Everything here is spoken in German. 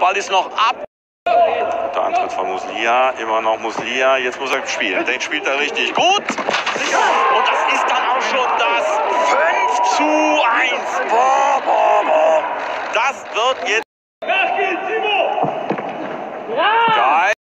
Ball ist noch ab. Der Antritt von Muslia, immer noch Muslia, jetzt muss er spielen. Den spielt er richtig gut. Und das ist dann auch schon das 5:1. Boah, boah, boah. Das wird jetzt... Geil.